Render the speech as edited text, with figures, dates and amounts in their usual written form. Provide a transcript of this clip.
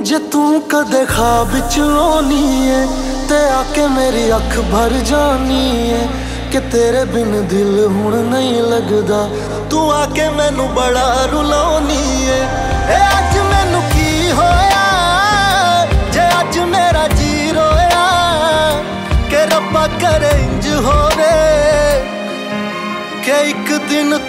जे तू कदे ख्वाब च आनी है ते आके मेरी अख भर जानी है कि तेरे बिन दिल हुण नहीं लगदा। तू आके मैनू बड़ा रुलानी है। ए अज मैनू की होया जे अज मेरा जी रोया के रब्बा करे इंज होवे के एक दिन